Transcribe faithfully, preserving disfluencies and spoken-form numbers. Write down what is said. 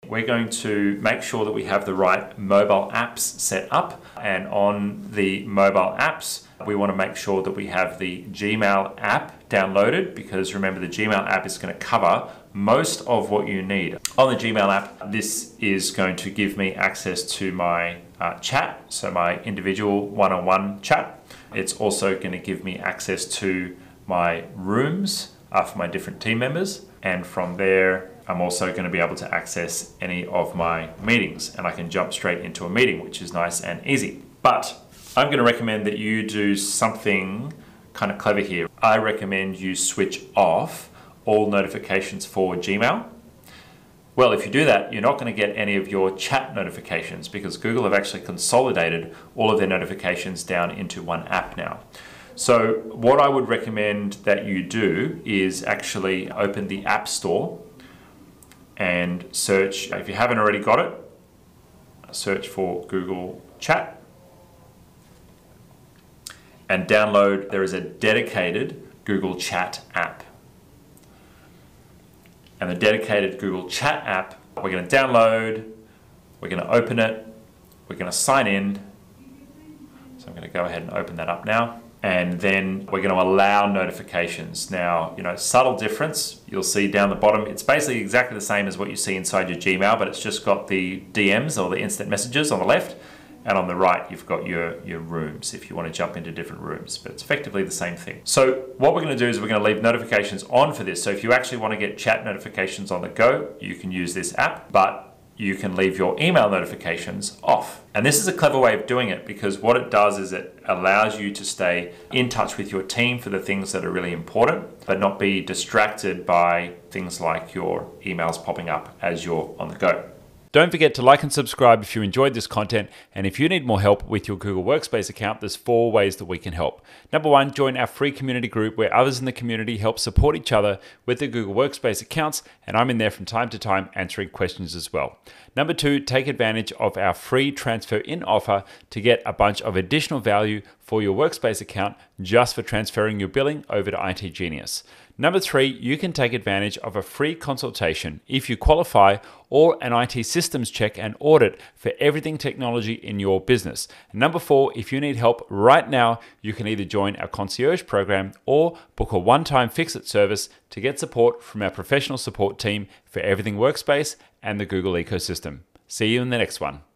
we're going to make sure that we have the right mobile apps set up. And on the mobile apps, we want to make sure that we have the Gmail app downloaded, because remember, the Gmail app is going to cover most of what you need. On the Gmail app, this is going to give me access to my uh, chat, so my individual one-on-one chat. It's also going to give me access to my rooms uh, for my different team members. And from there, I'm also going to be able to access any of my meetings, and I can jump straight into a meeting, which is nice and easy. But I'm going to recommend that you do something kind of clever here. I recommend you switch off all notifications for Gmail. Well, if you do that, you're not going to get any of your chat notifications, because Google have actually consolidated all of their notifications down into one app now. So what I would recommend that you do is actually open the App Store and search, if you haven't already got it, search for Google Chat and download. There is a dedicated Google Chat app. And the dedicated Google Chat app, we're going to download, we're going to open it, we're going to sign in. So I'm going to go ahead and open that up now. And then we're going to allow notifications. Now, you know, subtle difference, you'll see down the bottom, it's basically exactly the same as what you see inside your Gmail, but it's just got the D Ms or the instant messages on the left, and on the right, you've got your, your rooms if you want to jump into different rooms, but it's effectively the same thing. So what we're going to do is we're going to leave notifications on for this. So if you actually want to get chat notifications on the go, you can use this app, but you can leave your email notifications off. And this is a clever way of doing it, because what it does is it allows you to stay in touch with your team for the things that are really important, but not be distracted by things like your emails popping up as you're on the go. Don't forget to like and subscribe if you enjoyed this content, and if you need more help with your Google Workspace account, there's four ways that we can help. Number one, join our free community group where others in the community help support each other with their Google Workspace accounts, and I'm in there from time to time answering questions as well. Number two, take advantage of our free transfer in offer to get a bunch of additional value for your Workspace account just for transferring your billing over to itGenius. Number three, you can take advantage of a free consultation if you qualify, or an I T systems check and audit for everything technology in your business. And number four, if you need help right now, you can either join our concierge program or book a one-time fix-it service to get support from our professional support team for everything Workspace and the Google ecosystem. See you in the next one.